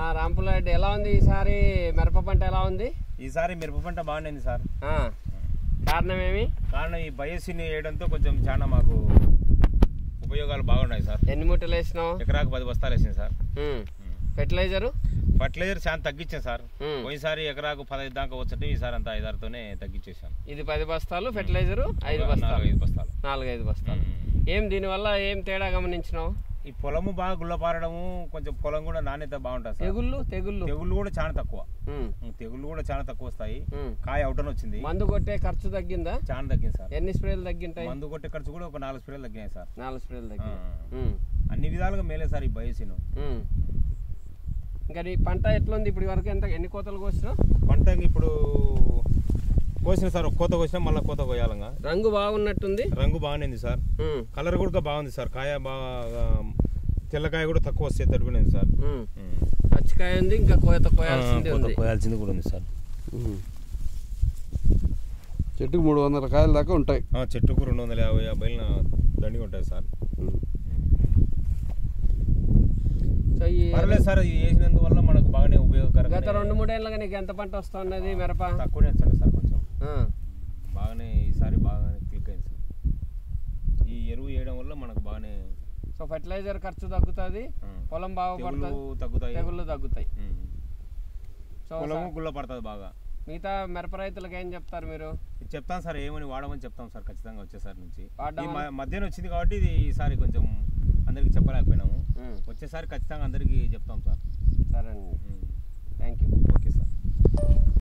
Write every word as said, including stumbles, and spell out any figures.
రాంపులరెడ్డి ఎలా ఉంది ఈసారి మిరప పంట ఎలా ఉంది? ఈసారి మిరప పంట బాగుంది సార్. కారణం ఏమి? కారణం ఈ బయోసిన్ వేయడంతో కొంచెం చాలా మాకు ఉపయోగాలు బాగున్నాయి సార్. ఎన్ని మూటలు వేసినావు? ఎకరాకు పది బస్తాలు వేసింది సార్. ఫెర్టిలైజర్ ఫర్టిలైజర్ చాలా తగ్గించాను సార్. పోయినసారి ఎకరాకు పదహైదు దాకా వచ్చి ఈసారి అంతా ఐదారుతోనే తగ్గించేసాను. ఇది పది బస్తాలు, ఫెర్టిలైజర్ ఐదు బస్తాలు, ఐదు బస్తాలు నాలుగైదు బస్తాలు. ఏం దీనివల్ల ఏం తేడా గమనించినావు? ఈ పొలము బాగా గుల్లపారడము, కొంచెం పొలం కూడా నాణ్యత బాగుంటుంది. తెగుళ్ళు తెగుళ్ళు తెగుళ్ళు కూడా చాలా తక్కువ. తెగుళ్ళు కూడా చాలా తక్కువ వస్తాయి. కాయ అవుటని వచ్చింది. మందు కొట్టే ఖర్చు తగ్గిందా? చాలా తగ్గింది సార్. ఎన్ని స్ప్రేలు తగ్గింటాయి? మందు కొట్టే ఖర్చు కూడా ఒక నాలుగు స్ప్రేలు తగ్గినాయి సార్. నాలుగు స్ప్రేలు తగ్గినాయి. అన్ని విధాలుగా మేలే సార్ ఈ బయోసిన్. ఇంకా నీ పంట ఎట్లుంది ఇప్పుడు వరకు? ఎంత ఎన్ని కోతలు కోసినా? పంట ఇప్పుడు కోసిన సార్, ఒక కోత కోసినా మళ్ళీ కోత కోయాలంగా. రంగు బాగున్నట్టుంది. రంగు బాగుంది సార్. కలర్ కూడా బాగుంది సార్. కాయ బాగా తెల్లకాయ కూడా తక్కువ వస్తే తట్టుకునేది సార్. పచ్చికాయ ఉంది, ఇంకా కోత కోయాల్సింది ఉంది. కోయాల్సింది కూడా ఉంది సార్. చెట్టుకు మూడు వందల కాయల దాకా ఉంటాయి. చెట్టుకు రెండు వందల యాభై యాభై దండిగా ఉంటాయి సార్. పర్లేదు సార్, ఇది వేసినందువల్ల మనకు బాగానే ఉపయోగకరం. గత రెండు మూడేళ్ళగా నీకు ఎంత పంట వస్తున్నది మిరప? తక్కువనే వచ్చండి సార్, కొంచెం బాగానే ఈసారి బాగానే క్లిక్ అయింది సార్. ఈ ఎరువు వేయడం వల్ల మనకు బాగానే. సో ఫెర్టిలైజర్ ఖర్చు తగ్గుతుంది, పొలం బాగుపడుతుంది, తగ్గుతాయి, తెగుళ్ళు తగ్గుతాయి. సో పొలము గుల్ల పడుతుంది బాగా. మిగతా మిరప రైతులకు ఏం చెప్తారు మీరు? చెప్తాను సార్, ఏమని వాడమని చెప్తాం సార్ ఖచ్చితంగా. వచ్చేసారి నుంచి మధ్యాహ్నం వచ్చింది కాబట్టి ఇది ఈసారి కొంచెం అందరికి చెప్పలేకపోయినాము. వచ్చేసారి ఖచ్చితంగా అందరికీ చెప్తాం సార్. సరే అండి, థ్యాంక్ యూ. Okay sir.